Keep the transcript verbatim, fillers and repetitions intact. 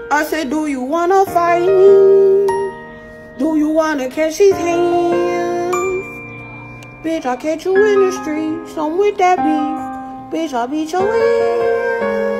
I said, do you wanna fight me? Do you wanna catch these hands? Bitch, I'll catch you in the streets. I'm with that beef. Bitch, I'll beat your ass.